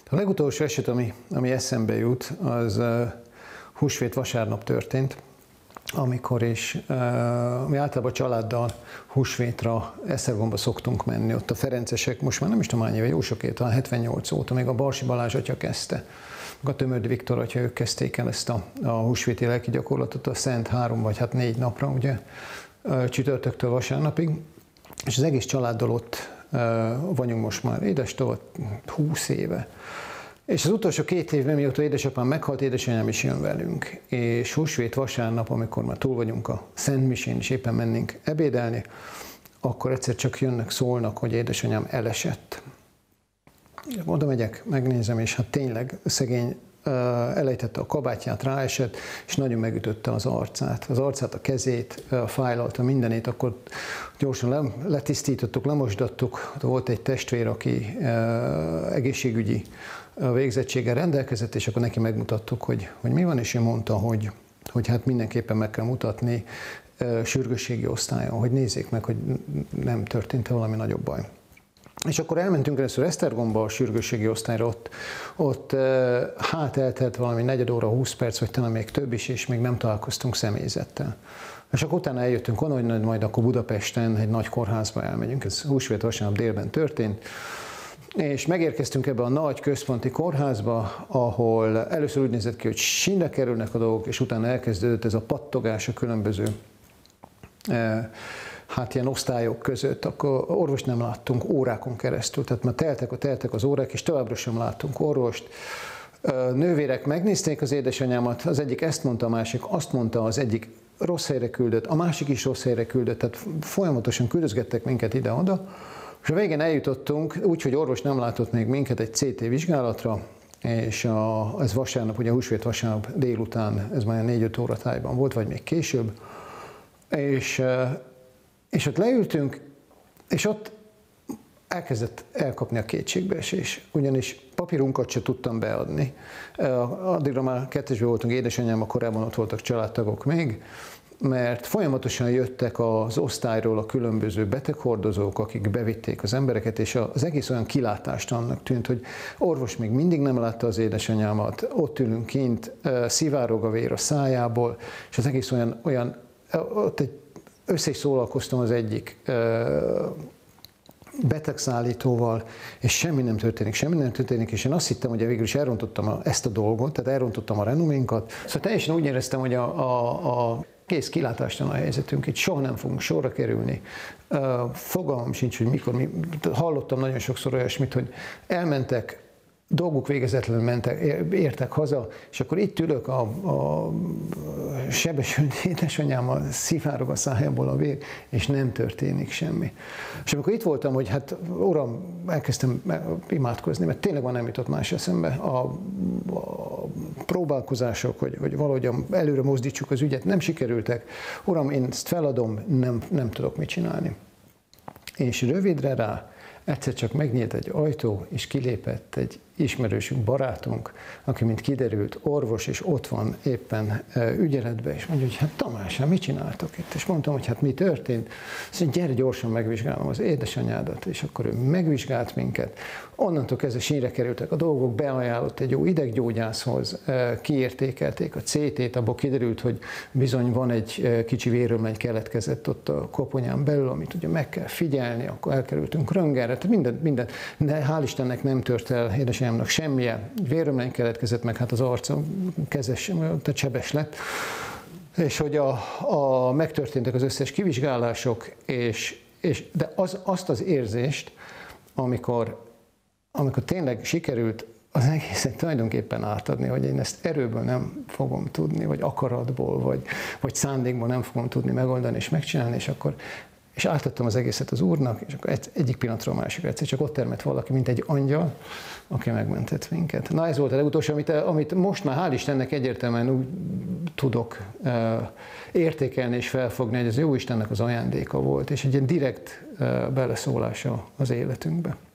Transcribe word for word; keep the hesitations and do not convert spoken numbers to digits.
A legutolsó eset, ami, ami eszembe jut, az uh, húsvét vasárnap történt, amikor is uh, mi általában családdal húsvétra Esztergomba szoktunk menni. Ott a ferencesek, most már nem is tudom hány éve, jó sok éve, talán hetvennyolc óta, még a Barsi Balázs atya kezdte. A Tömördi Viktor atya, ők kezdték el ezt a, a húsvéti lelki gyakorlatot a szent három vagy hát négy napra, ugye, csütörtöktől vasárnapig. És az egész családdal ott vagyunk most már édestovat húsz éve. És az utolsó két évben, mióta édesapám meghalt, édesanyám is jön velünk. És húsvét vasárnap, amikor már túl vagyunk a Szent Misén, és éppen mennénk ebédelni, akkor egyszer csak jönnek, szólnak, hogy édesanyám elesett. Oda megyek, megnézem, és hát tényleg szegény elejtette a kabátját, ráesett, és nagyon megütötte az arcát. Az arcát, a kezét, fájlalta mindenét, akkor gyorsan letisztítottuk, lemosdattuk. Volt egy testvér, aki egészségügyi végzettséggel rendelkezett, és akkor neki megmutattuk, hogy, hogy mi van, és ő mondta, hogy, hogy hát mindenképpen meg kell mutatni sürgősségi osztályon, hogy nézzék meg, hogy nem történt-e valami nagyobb baj. És akkor elmentünk először Esztergomba a sürgősségi osztályra, ott, ott hát eltelt valami negyed óra, húsz perc, vagy talán még több is, és még nem találkoztunk személyzettel. És akkor utána eljöttünk onnan, hogy majd akkor Budapesten egy nagy kórházba elmegyünk, ez húsvét vasárnap délben történt, és megérkeztünk ebbe a nagy központi kórházba, ahol először úgy nézett ki, hogy sínre kerülnek a dolgok, és utána elkezdődött ez a pattogás a különböző hát ilyen osztályok között, akkor orvost nem láttunk órákon keresztül, tehát már teltek, teltek az órák, és továbbra sem láttunk orvost. Nővérek megnézték az édesanyámat, az egyik ezt mondta, a másik azt mondta, az egyik rossz helyre küldött, a másik is rossz helyre küldött, tehát folyamatosan küldözgettek minket ide-oda, és a végén eljutottunk, úgyhogy orvos nem látott még minket egy cé té vizsgálatra, és a, ez vasárnap, ugye húsvét vasárnap délután, ez már négy-öt óra tájban volt, vagy még később, és És ott leültünk, és ott elkezdett elkapni a kétségbeesés, ugyanis papírunkat se tudtam beadni. Addigra már kettesben voltunk, édesanyám, korábban ott voltak családtagok még, mert folyamatosan jöttek az osztályról a különböző beteghordozók, akik bevitték az embereket, és az egész olyan kilátástalannak tűnt, hogy orvos még mindig nem látta az édesanyámat, ott ülünk kint, szivárog a vér a szájából, és az egész olyan, olyan ott egy össze is szólalkoztam az egyik betegszállítóval, és semmi nem történik, semmi nem történik, és én azt hittem, hogy végül is elrontottam a, ezt a dolgot, tehát elrontottam a renoménkat. Szóval teljesen úgy éreztem, hogy a, a, a kész kilátástalan a helyzetünk, itt soha nem fogunk sorra kerülni. Fogalmam sincs, hogy mikor, mi, hallottam nagyon sokszor olyasmit, hogy elmentek, dolguk végezetlenül mentek, értek haza, és akkor itt ülök, a, a sebesült édesanyámmal szivárog a szájából a vér, és nem történik semmi. És amikor itt voltam, hogy hát uram, elkezdtem imádkozni, mert tényleg van, nem jutott más eszembe, a, a próbálkozások, hogy, hogy valahogyan előre mozdítsuk az ügyet, nem sikerültek. Uram, én ezt feladom, nem, nem tudok mit csinálni. És rövidre rá egyszer csak megnyílt egy ajtó, és kilépett egy ismerősünk, barátunk, aki, mint kiderült, orvos, és ott van éppen ügyeletben, és mondja, hogy hát Tamás, hát mit csináltok itt? És mondtam, hogy hát mi történt? Azt mondja, gyere, gyorsan megvizsgálom az édesanyádat, és akkor ő megvizsgált minket. Onnantól kezdve sínre kerültek a dolgok, beajánlott egy jó ideggyógyászhoz, kiértékelték a cé tét, abból kiderült, hogy bizony van egy kicsi vérömlény keletkezett ott a koponyán belül, amit ugye meg kell figyelni, akkor elkerültünk röntgenre, tehát minden, minden, de hál' Istennek nem tört el édesanyámnak semmilyen, vérömlény keletkezett, meg hát az arca kezes, tehát sebes lett, és hogy a, a, megtörténtek az összes kivizsgálások, és, és, de az, azt az érzést, amikor, amikor tényleg sikerült az egészet tulajdonképpen átadni, hogy én ezt erőből nem fogom tudni, vagy akaratból, vagy, vagy szándékból nem fogom tudni megoldani és megcsinálni, és akkor és átadtam az egészet az Úrnak, és akkor egy, egyik pillanatról a másikra egyszer csak ott termett valaki, mint egy angyal, aki megmentett minket. Na ez volt a legutolsó, amit, amit most már hál' Istennek egyértelműen úgy tudok uh, értékelni és felfogni, hogy ez Jóistennek az ajándéka volt, és egy ilyen direkt uh, beleszólása az életünkbe.